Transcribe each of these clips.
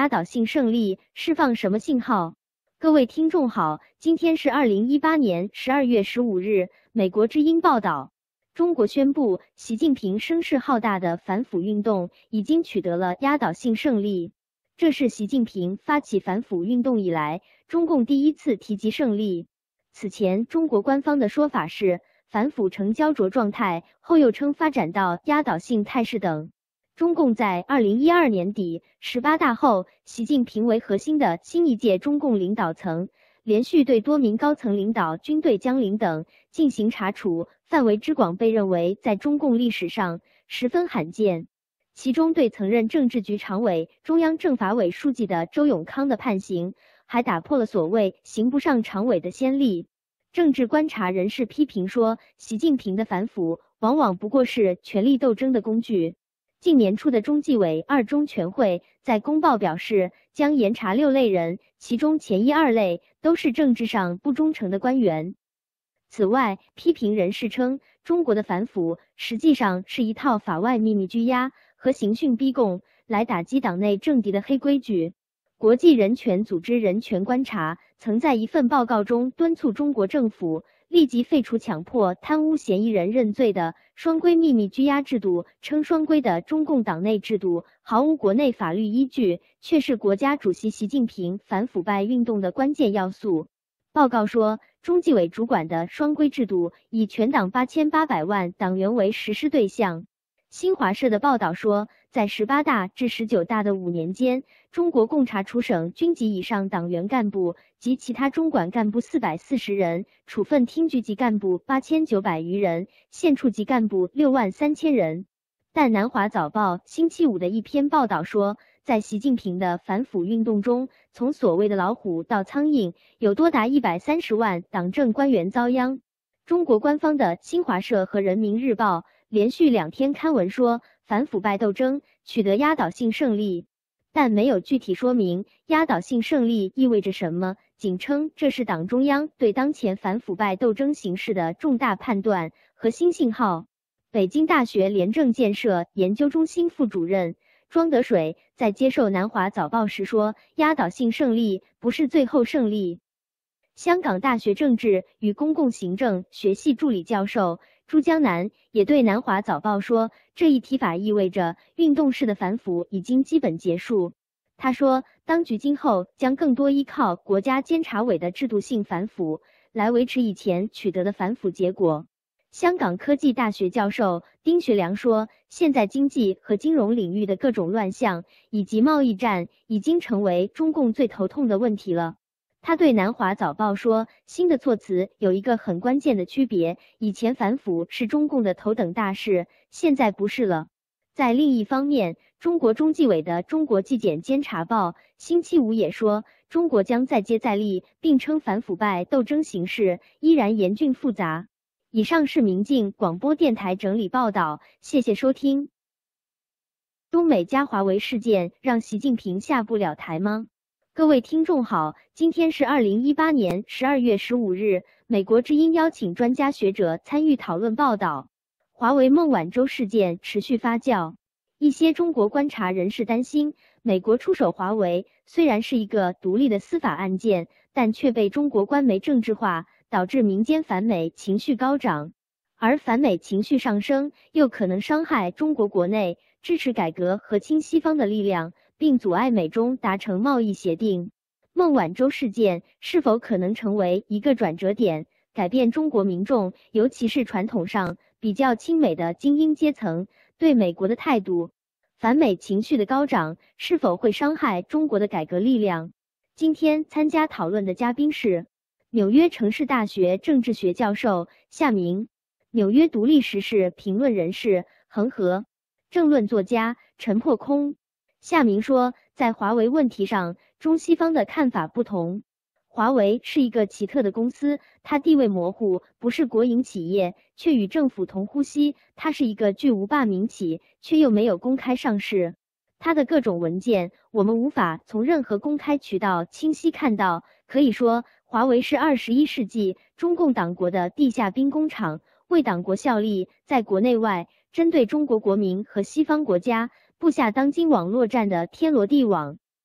压倒性胜利，释放什么信号？各位听众好，今天是2018年12月15日，美国之音报道，中国宣布，习近平声势浩大的反腐运动已经取得了压倒性胜利。这是习近平发起反腐运动以来，中共第一次提及胜利。此前，中国官方的说法是反腐呈焦灼状态，后又称发展到压倒性态势等。中共在2012年底18大后，习近平为核心的新一届中共领导层连续对多名高层领导、军队将领等进行查处，范围之广被认为在中共历史上十分罕见。其中对曾任政治局常委、中央政法委书记的周永康的判刑，还打破了所谓刑不上常委的先例。政治观察人士批评说，习近平的反腐往往不过是权力斗争的工具。近年初的中纪委2中全会在公报表示，将严查6类人，其中前1、2类都是政治上不忠诚的官员。此外，批评人士称，中国的反腐实际上是一套法外秘密拘押和刑讯逼供，来打击党内政敌的黑规矩。国际人权组织人权观察曾在一份报告中敦促中国政府立即废除强迫贪污嫌疑人认罪的双规秘密拘押制度，称双规的中共党内制度毫无国内法律依据，却是国家主席习近平反腐败运动的关键要素。报告说，中纪委主管的双规制度以全党8800万党员为实施对象。新华社的报道说，在18大至19大的5年间，中国共查处省军级以上党员干部及其他中管干部440人，处分厅局级干部8900余人，县处级干部63000人。但南华早报星期五的一篇报道说，在习近平的反腐运动中，从所谓的老虎到苍蝇，有多达130万党政官员遭殃。中国官方的新华社和人民日报连续2天刊文说，反腐败斗争取得压倒性胜利，但没有具体说明压倒性胜利意味着什么，仅称这是党中央对当前反腐败斗争形势的重大判断和新信号。北京大学廉政建设研究中心副主任庄德水在接受南华早报时说，压倒性胜利不是最后胜利。香港大学政治与公共行政学系助理教授朱江南也对南华早报说，这一提法意味着运动式的反腐已经基本结束。他说，当局今后将更多依靠国家监察委的制度性反腐来维持以前取得的反腐结果。香港科技大学教授丁学良说，现在经济和金融领域的各种乱象以及贸易战已经成为中共最头痛的问题了。他对南华早报说，新的措辞有一个很关键的区别，以前反腐是中共的头等大事，现在不是了。在另一方面，中国中纪委的中国纪检监察报星期五也说，中国将再接再厉，并称反腐败斗争形势依然严峻复杂。以上是明镜广播电台整理报道，谢谢收听。中美加华为事件让习近平下不了台吗？各位听众好，今天是2018年12月15日，美国之音邀请专家学者参与讨论报道。华为孟晚舟事件持续发酵，一些中国观察人士担心，美国出手华为虽然是一个独立的司法案件，但却被中国官媒政治化，导致民间反美情绪高涨，而反美情绪上升，又可能伤害中国国内支持改革和亲西方的力量，并阻碍美中达成贸易协定。孟晚舟事件是否可能成为一个转折点，改变中国民众，尤其是传统上比较亲美的精英阶层对美国的态度？反美情绪的高涨是否会伤害中国的改革力量？今天参加讨论的嘉宾是纽约城市大学政治学教授夏明，纽约独立时事评论人士恒河，政论作家陈破空。夏明说，在华为问题上，中西方的看法不同。华为是一个奇特的公司，它地位模糊，不是国营企业，却与政府同呼吸。它是一个巨无霸民企，却又没有公开上市。它的各种文件，我们无法从任何公开渠道清晰看到。可以说，华为是21世纪中共党国的地下兵工厂，为党国效力，在国内外针对中国国民和西方国家布下当今网络战的天罗地网。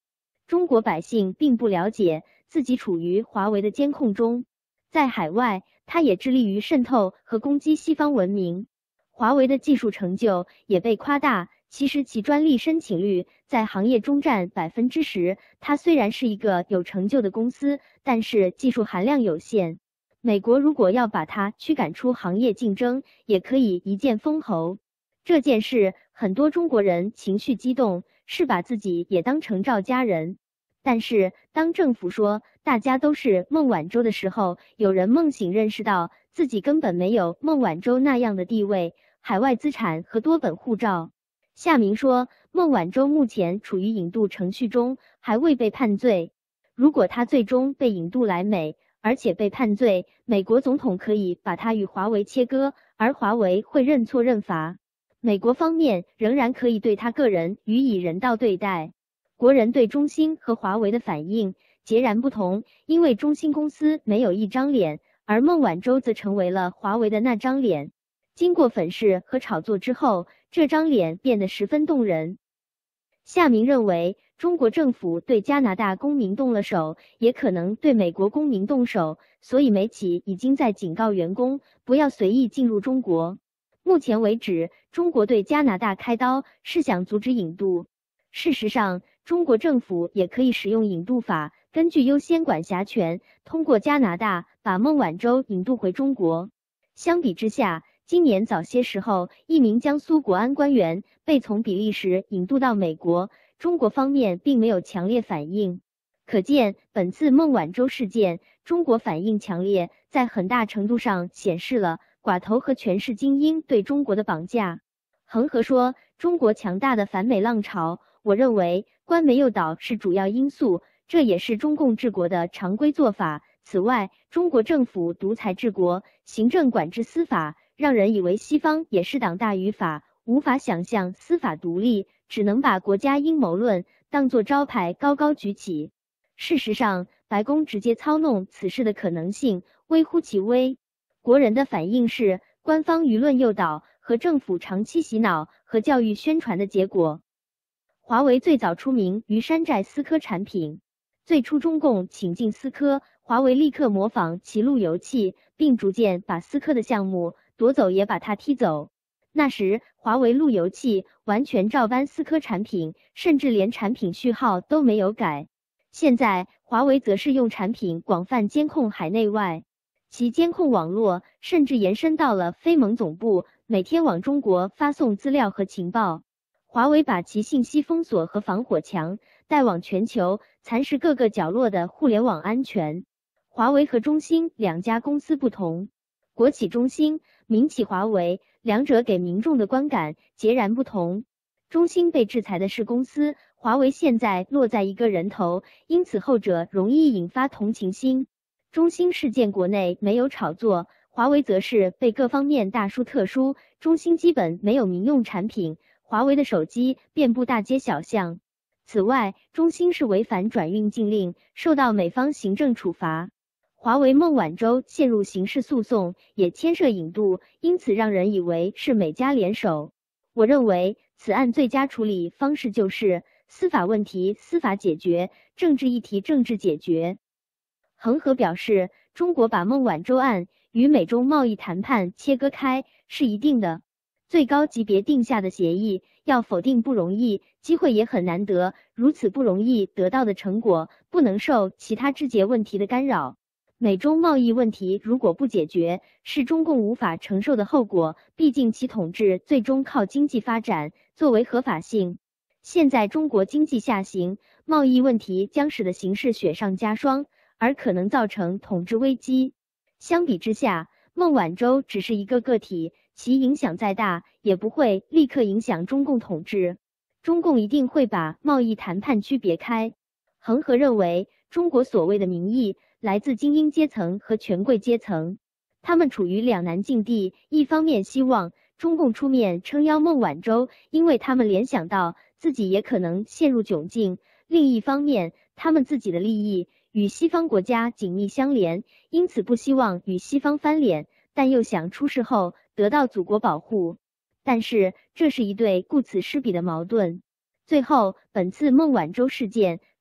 中国百姓并不了解自己处于华为的监控中，在海外，它也致力于渗透和攻击西方文明。华为的技术成就也被夸大，其实其专利申请率在行业中占10%。它虽然是一个有成就的公司，但是技术含量有限。美国如果要把它驱赶出行业竞争，也可以一剑封喉。这件事，很多中国人情绪激动，是把自己也当成赵家人。但是，当政府说大家都是孟晚舟的时候，有人梦醒认识到自己根本没有孟晚舟那样的地位、海外资产和多本护照。夏明说，孟晚舟目前处于引渡程序中，还未被判罪。如果他最终被引渡来美，而且被判罪，美国总统可以把他与华为切割，而华为会认错认罚。美国方面仍然可以对他个人予以人道对待。国人对中兴和华为的反应截然不同，因为中兴公司没有一张脸，而孟晚舟则成为了华为的那张脸。经过粉饰和炒作之后，这张脸变得十分动人。夏明认为，中国政府对加拿大公民动了手，也可能对美国公民动手，所以美企已经在警告员工不要随意进入中国。目前为止，中国对加拿大开刀是想阻止引渡。事实上，中国政府也可以使用引渡法，根据优先管辖权，通过加拿大把孟晚舟引渡回中国。相比之下，今年早些时候，一名江苏国安官员被从比利时引渡到美国，中国方面并没有强烈反应。可见，本次孟晚舟事件，中国反应强烈，在很大程度上显示了寡头和权势精英对中国的绑架。恒河说，中国强大的反美浪潮，我认为官媒诱导是主要因素，这也是中共治国的常规做法。此外，中国政府独裁治国，行政管制司法，让人以为西方也是党大于法，无法想象司法独立，只能把国家阴谋论当作招牌高高举起。事实上，白宫直接操弄此事的可能性微乎其微。国人的反应是官方舆论诱导和政府长期洗脑和教育宣传的结果。华为最早出名于山寨思科产品，最初中共请进思科，华为立刻模仿其路由器，并逐渐把思科的项目夺走，也把它踢走。那时，华为路由器完全照搬思科产品，甚至连产品序号都没有改。现在，华为则是用产品广泛监控海内外，其监控网络甚至延伸到了非盟总部，每天往中国发送资料和情报。华为把其信息封锁和防火墙带往全球，蚕食各个角落的互联网安全。华为和中兴两家公司不同，国企中兴，民企华为，两者给民众的观感截然不同。中兴被制裁的是公司，华为现在落在一个人头，因此后者容易引发同情心。中兴事件国内没有炒作，华为则是被各方面大书特书，中兴基本没有民用产品，华为的手机遍布大街小巷。此外，中兴是违反转运禁令，受到美方行政处罚。华为孟晚舟陷入刑事诉讼，也牵涉引渡，因此让人以为是美加联手。我认为此案最佳处理方式就是司法问题司法解决，政治议题政治解决。恒河表示，中国把孟晚舟案与美中贸易谈判切割开是一定的。最高级别定下的协议，要否定不容易，机会也很难得，如此不容易得到的成果，不能受其他枝节问题的干扰。美中贸易问题如果不解决，是中共无法承受的后果，毕竟其统治最终靠经济发展作为合法性。现在中国经济下行，贸易问题将使得形势雪上加霜，而可能造成统治危机。相比之下，孟晚舟只是一个个体，其影响再大，也不会立刻影响中共统治。中共一定会把贸易谈判区别开。恒河认为，中国所谓的民意来自精英阶层和权贵阶层，他们处于两难境地，一方面希望中共出面撑腰孟晚舟，因为他们联想到自己也可能陷入窘境；另一方面，他们自己的利益与西方国家紧密相连，因此不希望与西方翻脸，但又想出事后得到祖国保护。但是，这是一对顾此失彼的矛盾。最后，本次孟晚舟事件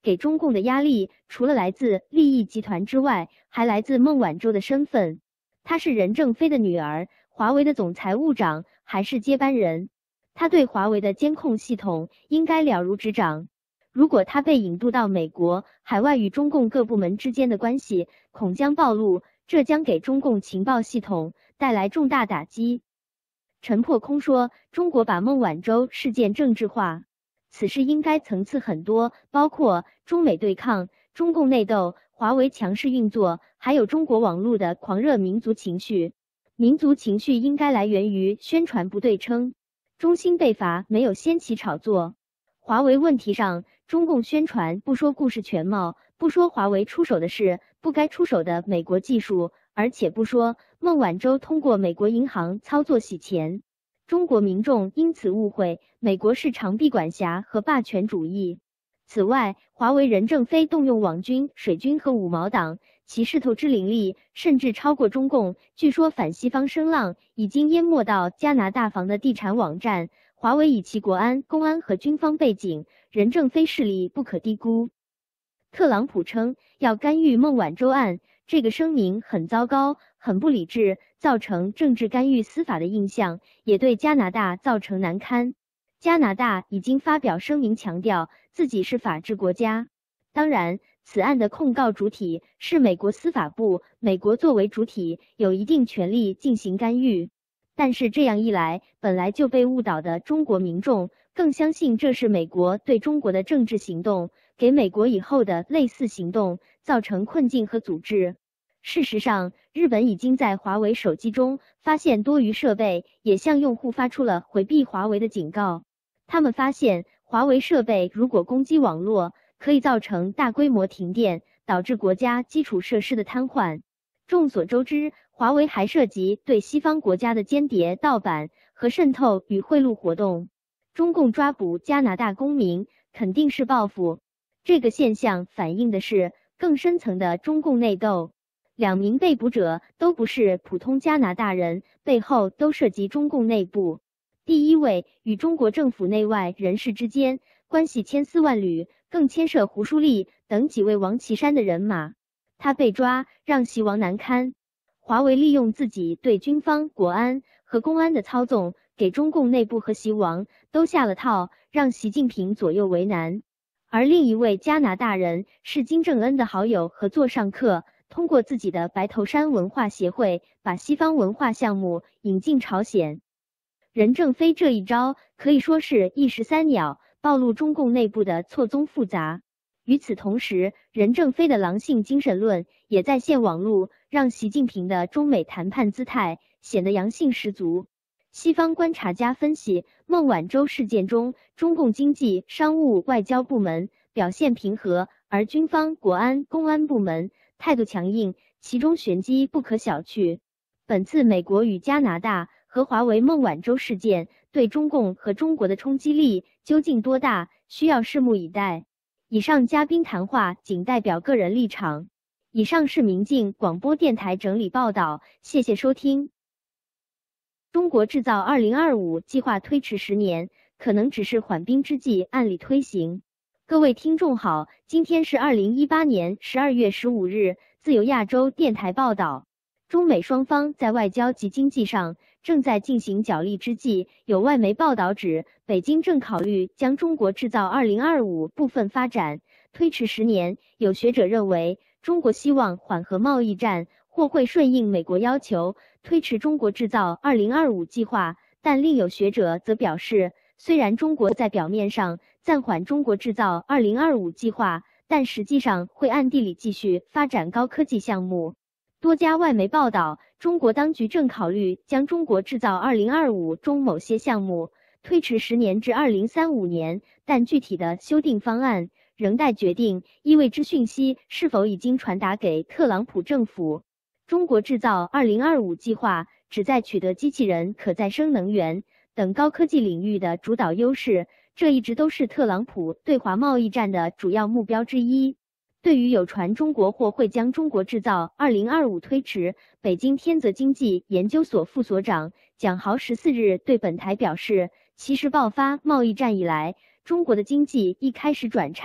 给中共的压力除了来自利益集团之外，还来自孟晚舟的身份。她是任正非的女儿，华为的总财务长，还是接班人。他对华为的监控系统应该了如指掌。如果他被引渡到美国，海外与中共各部门之间的关系恐将暴露，这将给中共情报系统带来重大打击。陈破空说，中国把孟晚舟事件政治化，此事应该层次很多，包括中美对抗、中共内斗、华为强势运作，还有中国网络的狂热民族情绪。民族情绪应该来源于宣传不对称，中兴被罚没有掀起炒作。华为问题上，中共宣传不说故事全貌，不说华为出手的是不该出手的美国技术，而且不说孟晚舟通过美国银行操作洗钱。中国民众因此误会美国是长臂管辖和霸权主义。此外，华为任正非动用网军、水军和五毛党，其势透支凌厉，甚至超过中共。据说反西方声浪已经淹没到加拿大房的地产网站。华为以其国安、公安和军方背景，任正非势力不可低估。特朗普称要干预孟晚舟案，这个声明很糟糕，很不理智，造成政治干预司法的印象，也对加拿大造成难堪。加拿大已经发表声明，强调自己是法治国家。当然，此案的控告主体是美国司法部，美国作为主体有一定权利进行干预。但是这样一来，本来就被误导的中国民众更相信这是美国对中国的政治行动，给美国以后的类似行动造成困境和阻滞。事实上，日本已经在华为手机中发现多余设备，也向用户发出了回避华为的警告。他们发现，华为设备如果攻击网络，可以造成大规模停电，导致国家基础设施的瘫痪。众所周知，华为还涉及对西方国家的间谍、盗版和渗透与贿赂活动。中共抓捕加拿大公民，肯定是报复。这个现象反映的是更深层的中共内斗。2名被捕者都不是普通加拿大人，背后都涉及中共内部。第一位与中国政府内外人士之间关系千丝万缕，更牵涉胡舒立等几位王岐山的人马。他被抓，让习王难堪。华为利用自己对军方、国安和公安的操纵，给中共内部和习王都下了套，让习近平左右为难。而另一位加拿大人是金正恩的好友和座上客，通过自己的白头山文化协会，把西方文化项目引进朝鲜。任正非这一招可以说是一石三鸟，暴露中共内部的错综复杂。与此同时，任正非的狼性精神论也在线网路，让习近平的中美谈判姿态显得阳性十足。西方观察家分析，孟晚舟事件中，中共经济、商务、外交部门表现平和，而军方、国安、公安部门态度强硬，其中玄机不可小觑。本次美国与加拿大和华为孟晚舟事件对中共和中国的冲击力究竟多大，需要拭目以待。以上嘉宾谈话仅代表个人立场。以上是明镜广播电台整理报道，谢谢收听。中国制造2025计划推迟10年，可能只是缓兵之计，按理推行。各位听众好，今天是2018年12月15日，自由亚洲电台报道。中美双方在外交及经济上正在进行角力之际，有外媒报道指，北京正考虑将中国制造2025部分发展推迟10年。有学者认为，中国希望缓和贸易战，或会顺应美国要求，推迟中国制造2025计划。但另有学者则表示，虽然中国在表面上暂缓中国制造2025计划，但实际上会暗地里继续发展高科技项目。多家外媒报道，中国当局正考虑将中国制造2025中某些项目推迟10年至2035年，但具体的修订方案仍待决定，意味之讯息是否已经传达给特朗普政府。中国制造2025计划旨在取得机器人、可再生能源等高科技领域的主导优势，这一直都是特朗普对华贸易战的主要目标之一。对于有传中国或会将中国制造2025推迟，北京天泽经济研究所副所长蒋豪14日对本台表示，其实爆发贸易战以来，中国的经济一开始转差，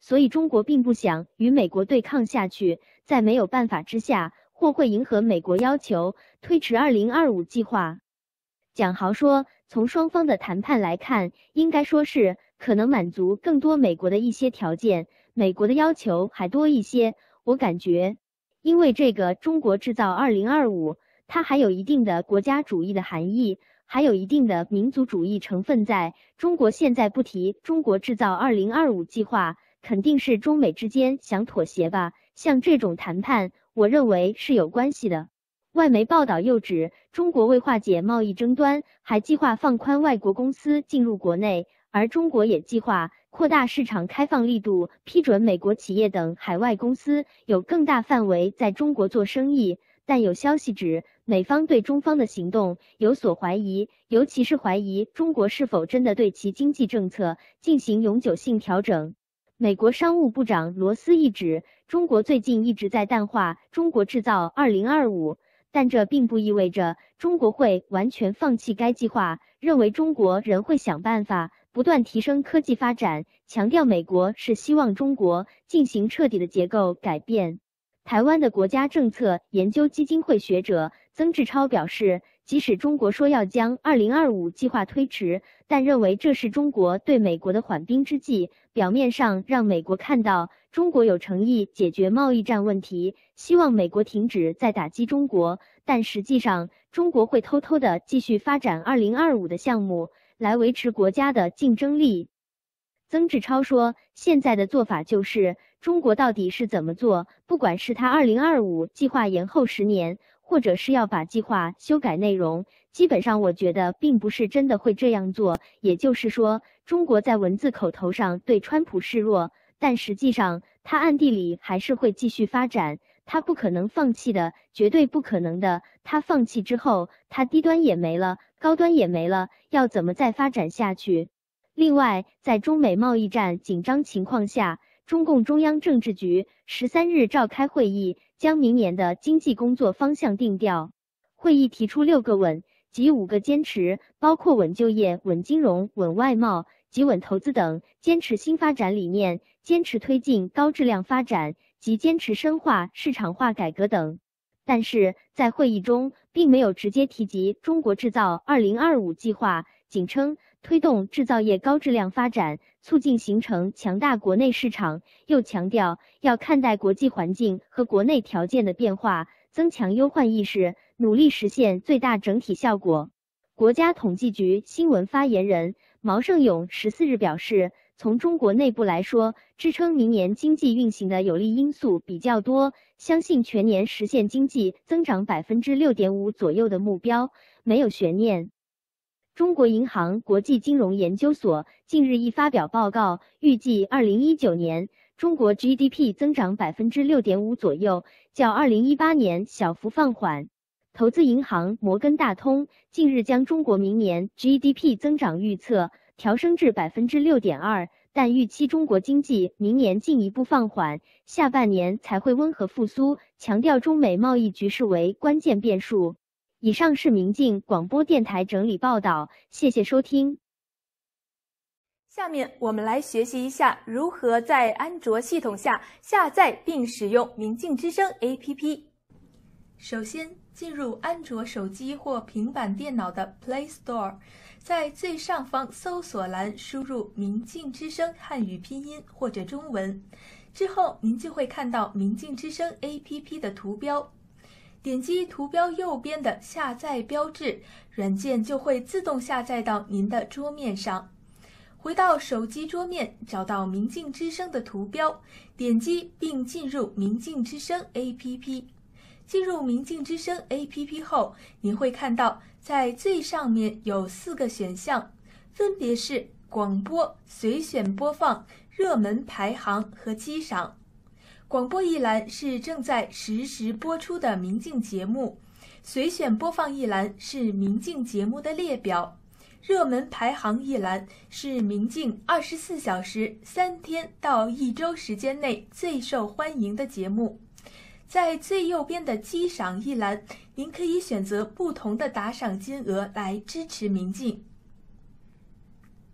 所以中国并不想与美国对抗下去，在没有办法之下，或会迎合美国要求，推迟2025计划。蒋豪说，从双方的谈判来看，应该说是可能满足更多美国的一些条件，美国的要求还多一些。我感觉，因为这个中国制造2025，它还有一定的国家主义的含义，还有一定的民族主义成分在。中国现在不提中国制造2025计划，肯定是中美之间想妥协吧。像这种谈判，我认为是有关系的。外媒报道又指，中国为化解贸易争端，还计划放宽外国公司进入国内，而中国也计划扩大市场开放力度，批准美国企业等海外公司有更大范围在中国做生意。但有消息指，美方对中方的行动有所怀疑，尤其是怀疑中国是否真的对其经济政策进行永久性调整。美国商务部长罗斯一指，中国最近一直在淡化中国制造2025。但这并不意味着中国会完全放弃该计划，认为中国仍会想办法不断提升科技发展，强调美国是希望中国进行彻底的结构改变。台湾的国家政策研究基金会学者曾志超表示，即使中国说要将2025计划推迟，但认为这是中国对美国的缓兵之计，表面上让美国看到中国有诚意解决贸易战问题，希望美国停止再打击中国，但实际上中国会偷偷的继续发展2025的项目，来维持国家的竞争力。曾志超说，现在的做法就是中国到底是怎么做，不管是他2025计划延后10年，或者是要把计划修改内容，基本上我觉得并不是真的会这样做。也就是说，中国在文字口头上对川普示弱，但实际上他暗地里还是会继续发展，他不可能放弃的，绝对不可能的。他放弃之后，他低端也没了，高端也没了，要怎么再发展下去？另外，在中美贸易战紧张情况下，中共中央政治局13日召开会议，将明年的经济工作方向定调。会议提出6个稳及5个坚持，包括稳就业、稳金融、稳外贸及稳投资等，坚持新发展理念，坚持推进高质量发展及坚持深化市场化改革等。但是在会议中并没有直接提及中国制造2025计划，仅称推动制造业高质量发展，促进形成强大国内市场，又强调要看待国际环境和国内条件的变化，增强忧患意识，努力实现最大整体效果。国家统计局新闻发言人毛盛勇14日表示，从中国内部来说，支撑明年经济运行的有利因素比较多，相信全年实现经济增长 6.5% 左右的目标没有悬念。中国银行国际金融研究所近日亦发表报告，预计2019年中国 GDP 增长 6.5% 左右，较2018年小幅放缓。投资银行摩根大通近日将中国明年 GDP 增长预测调升至 6.2%， 但预期中国经济明年进一步放缓，下半年才会温和复苏，强调中美贸易局势为关键变数。以上是明镜广播电台整理报道，谢谢收听。 下面我们来学习一下如何在安卓系统下下载并使用明镜之声 APP。首先，进入安卓手机或平板电脑的 Play Store， 在最上方搜索栏输入明镜之声汉语拼音或者中文，之后您就会看到明镜之声 APP 的图标。点击图标右边的下载标志，软件就会自动下载到您的桌面上。回到手机桌面，找到明镜之声的图标，点击并进入明镜之声 APP。进入明镜之声 APP 后，您会看到在最上面有4个选项，分别是广播、随选播放、热门排行和机赏。广播一栏是正在实时播出的明镜节目，随选播放一栏是明镜节目的列表，热门排行一栏是明镜24小时、3天到1周时间内最受欢迎的节目。在最右边的机赏一栏，您可以选择不同的打赏金额来支持明镜。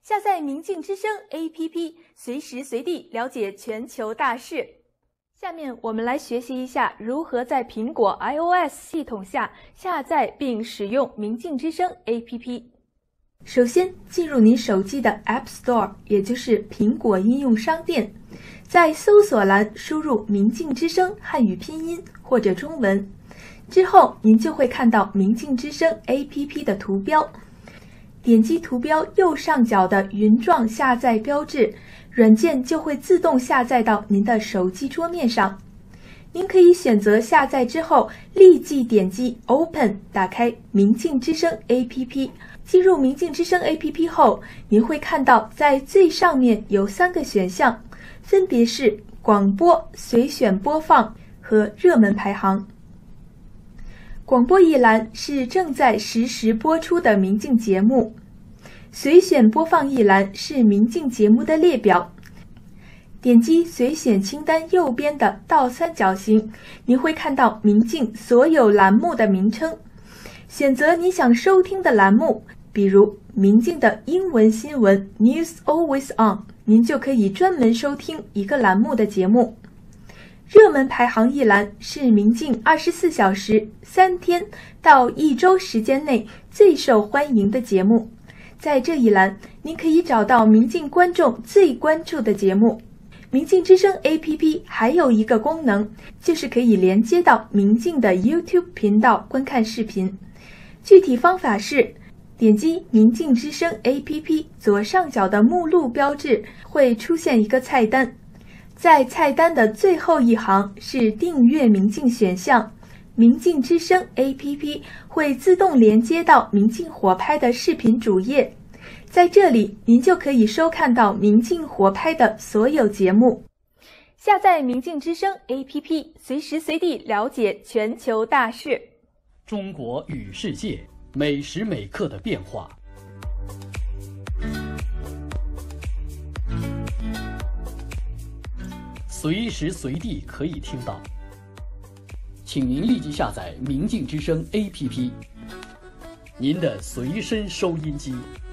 下载明镜之声 APP， 随时随地了解全球大事。下面我们来学习一下如何在苹果 iOS 系统下下载并使用明镜之声 APP。首先，进入您手机的 App Store， 也就是苹果应用商店，在搜索栏输入明镜之声汉语拼音或者中文，之后您就会看到明镜之声 APP 的图标。点击图标右上角的云状下载标志，软件就会自动下载到您的手机桌面上。您可以选择下载之后立即点击 Open， 打开明镜之声 APP。进入明镜之声 APP 后，您会看到在最上面有3个选项，分别是广播、随选播放和热门排行。广播一栏是正在实时播出的明镜节目，随选播放一栏是明镜节目的列表。点击随选清单右边的倒三角形，您会看到明镜所有栏目的名称。选择你想收听的栏目，比如明镜的英文新闻 News Always On， 您就可以专门收听一个栏目的节目。热门排行一栏是明镜24小时、3天到1周时间内最受欢迎的节目。在这一栏，您可以找到明镜观众最关注的节目。明镜之声 APP 还有一个功能，就是可以连接到明镜的 YouTube 频道观看视频。具体方法是，点击明镜之声 APP 左上角的目录标志，会出现一个菜单。在菜单的最后一行是订阅明镜选项，明镜之声 APP 会自动连接到明镜火拍的视频主页，在这里您就可以收看到明镜火拍的所有节目。下载明镜之声 APP， 随时随地了解全球大事。 中国与世界，每时每刻的变化。随时随地可以听到，请您立即下载明镜之声 APP， 您的随身收音机。